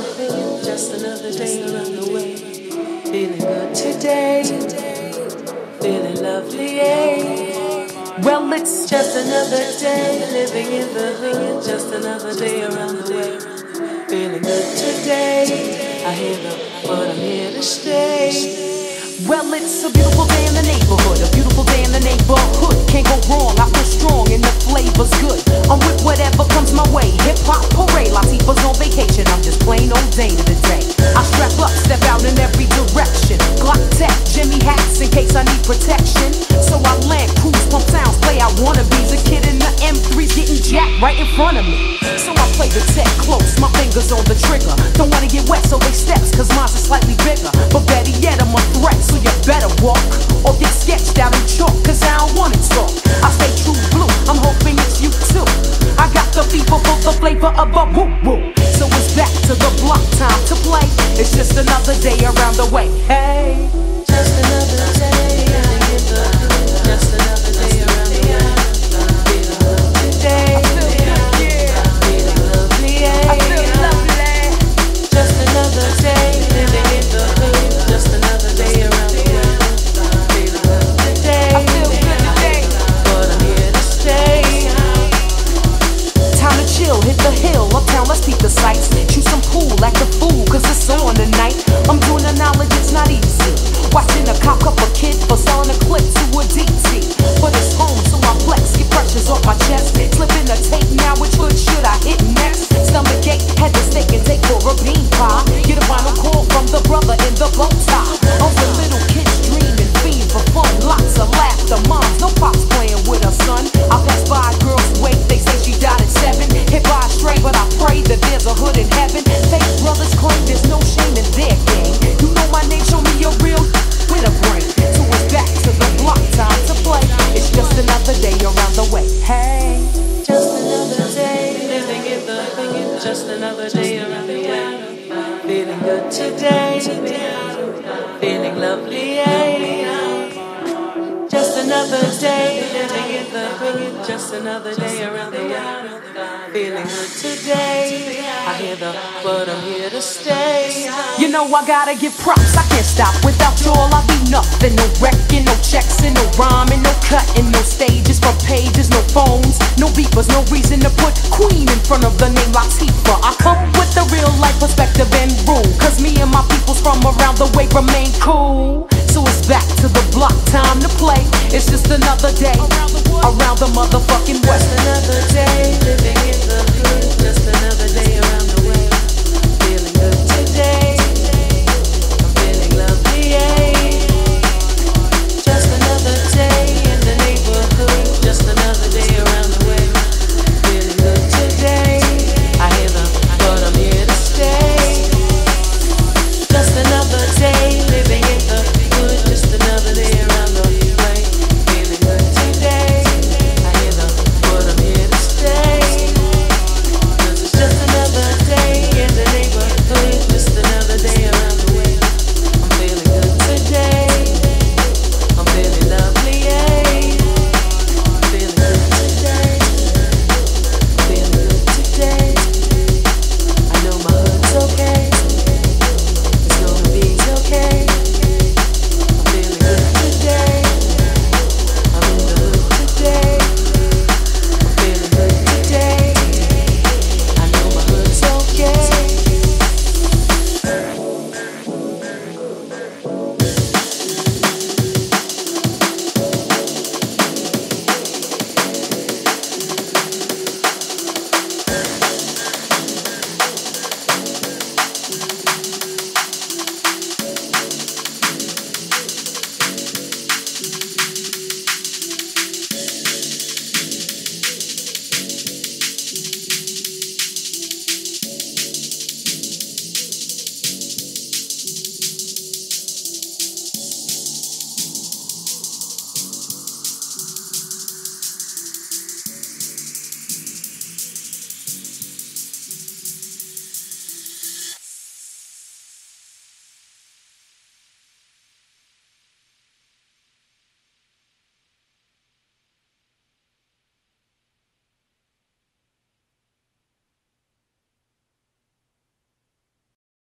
hood, just another day around the way. Feeling good today, feeling lovely, eh? Well, it's just another day living in the hood, just another day around the way. Feeling good today, I hear the but I'm here to stay. Well, it's a beautiful day in the neighborhood, a beautiful day in the neighborhood. Can't go wrong, I feel strong and the flavor's good. I'm with whatever comes my way. Hip-hop parade, Latifah's on vacation. I'm just plain old Dane of the day. I strap up, step out in every direction. Glock tech, Jimmy hats in case I need protection. So I land, cruise, pump sounds, play out wannabes. A kid in the M3's getting jacked right in front of me. So I play the tech close, my fingers on the trigger. Don't wanna get wet, so they steps, cause mine's are slightly bigger. But better yet, I'm a threat, so you better walk or get sketched out in chalk, cause I don't wanna talk. I stay true blue, I'm hoping it's you too. I got the fever for the flavor of a woo-woo. So it's back to the block, time to play. It's just another day around the way. Hey, just another day in the hood, just another day around the way. Feeling good today, I feel good, yeah. Feeling lovely, yeah. I feel lovely. Just another day living in the hood, just another day around the way. Feeling good today, I feel good today, but I'm here to stay. Time to chill, hit the hill, uptown, let's peep the sights. Shoot some pool, act the fool, cause it's on tonight. I'm doing the knowledge, it's not easy. Watching a cop up a kid for selling a clip to a DT. But it's home, so I flex, get pressures off my chest. Slipping the tape now, which hood should I hit next? Stomach ache, head to steak and take for a bean pie. Get a final call from the brother in the bow tie. Of the little kids dreaming, fiend for fun. Lots of laughter, moms, no pops playing with her son. I pass by a girl's wake, they say she died at 7. Hit by a stray, but I pray that there's a hood in heaven. Fake brothers claim there's no shame in their game. You know my name, show me your real with a brain. So it's back to the block, time to play. It's just another day around the way. Hey, just another day living in the hood, just another day around the way. Feeling good today, feeling lovely, yeah. Just another day living in the hood, just another day around the way. Feeling good today, I hear the but I'm here to stay. You know I gotta give props, I can't stop. Without y'all I'll be nothing. No wrecking, no checks, and no rhyming, no cutting, no stages, front pages, no phones, no beepers, no reason to put Queen in front of the name Latifah. I come with the real life perspective and rule, cause me and my peoples from around the way remain cool. So it's back to the block, time to play. It's just another day